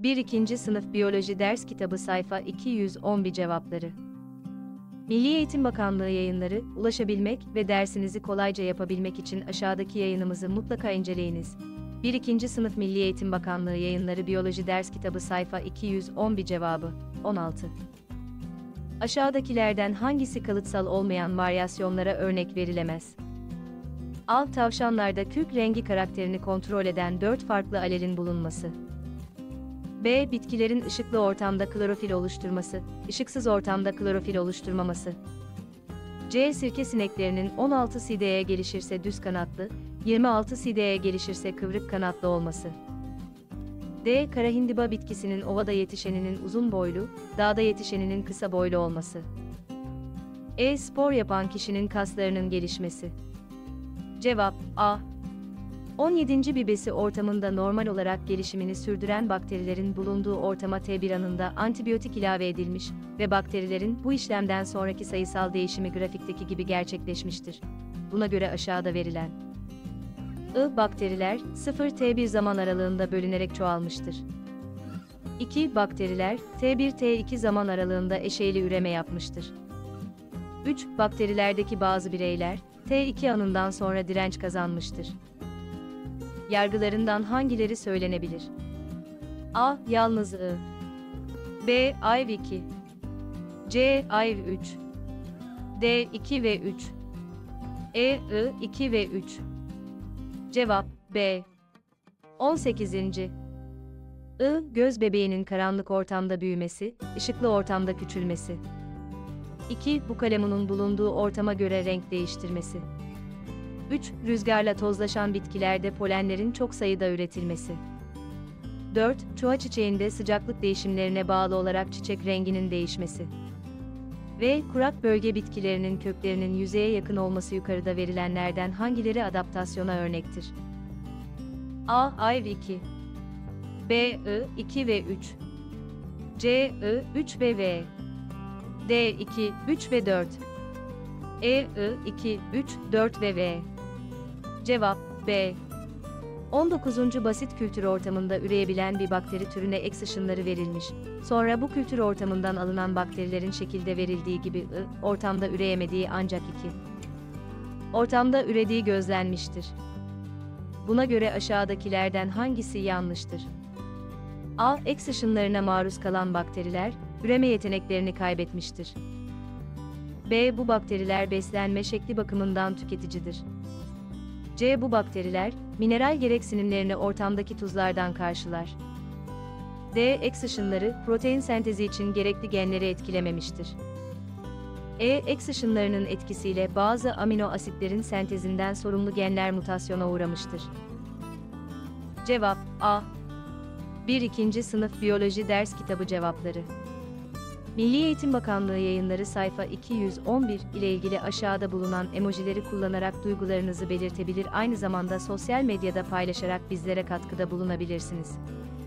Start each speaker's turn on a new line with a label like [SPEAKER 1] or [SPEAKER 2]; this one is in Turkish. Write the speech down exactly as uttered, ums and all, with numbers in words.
[SPEAKER 1] bir ikinci sınıf biyoloji ders kitabı sayfa iki yüz on bir cevapları. Milli Eğitim Bakanlığı yayınları, ulaşabilmek ve dersinizi kolayca yapabilmek için aşağıdaki yayınımızı mutlaka inceleyiniz. bir ikinci sınıf Milli Eğitim Bakanlığı yayınları biyoloji ders kitabı sayfa iki yüz on bir cevabı, on altı. Aşağıdakilerden hangisi kalıtsal olmayan varyasyonlara örnek verilemez? A. Tavşanlarda kürk rengi karakterini kontrol eden dört farklı alelin bulunması. B. Bitkilerin ışıklı ortamda klorofil oluşturması, ışıksız ortamda klorofil oluşturmaması. C. Sirke sineklerinin on altı sideye gelişirse düz kanatlı, yirmi altı sideye gelişirse kıvrık kanatlı olması. D. Karahindiba bitkisinin ovada yetişeninin uzun boylu, dağda yetişeninin kısa boylu olması. E. Spor yapan kişinin kaslarının gelişmesi. Cevap A. on yedinci bibesi ortamında normal olarak gelişimini sürdüren bakterilerin bulunduğu ortama T bir anında antibiyotik ilave edilmiş ve bakterilerin bu işlemden sonraki sayısal değişimi grafikteki gibi gerçekleşmiştir. Buna göre aşağıda verilen I. Bakteriler sıfır T bir zaman aralığında bölünerek çoğalmıştır. iki. Bakteriler T bir T iki zaman aralığında eşeyli üreme yapmıştır. üç. Bakterilerdeki bazı bireyler T iki anından sonra direnç kazanmıştır. Yargılarından hangileri söylenebilir? A. Yalnız I. B. I V iki. C. I V üç. D. iki ve üç. E. I. iki ve üç. Cevap B. on sekizinci. I. Göz bebeğinin karanlık ortamda büyümesi, ışıklı ortamda küçülmesi. iki. Bu kalemunun bulunduğu ortama göre renk değiştirmesi. üç. Rüzgarla tozlaşan bitkilerde polenlerin çok sayıda üretilmesi. dört. Çuha çiçeğinde sıcaklık değişimlerine bağlı olarak çiçek renginin değişmesi. Ve kurak bölge bitkilerinin köklerinin yüzeye yakın olması yukarıda verilenlerden hangileri adaptasyona örnektir? A. I V iki. B. I. iki ve üç. C. I. üç ve V. D. iki, üç ve dört. E. I. iki, üç, dört ve V. Cevap B. on dokuzuncu Basit kültür ortamında üreyebilen bir bakteri türüne X ışınları verilmiş. Sonra bu kültür ortamından alınan bakterilerin şekilde verildiği gibi I. ortamda üreyemediği ancak iki. ortamda ürediği gözlenmiştir. Buna göre aşağıdakilerden hangisi yanlıştır? A. X ışınlarına maruz kalan bakteriler, üreme yeteneklerini kaybetmiştir. B. Bu bakteriler beslenme şekli bakımından tüketicidir. C. Bu bakteriler, mineral gereksinimlerini ortamdaki tuzlardan karşılar. D. X ışınları, protein sentezi için gerekli genleri etkilememiştir. E. X ışınlarının etkisiyle bazı amino asitlerin sentezinden sorumlu genler mutasyona uğramıştır. Cevap A. bir ikinci sınıf biyoloji ders kitabı cevapları. Milli Eğitim Bakanlığı yayınları sayfa iki yüz on bir ile ilgili aşağıda bulunan emojileri kullanarak duygularınızı belirtebilir, aynı zamanda sosyal medyada paylaşarak bizlere katkıda bulunabilirsiniz.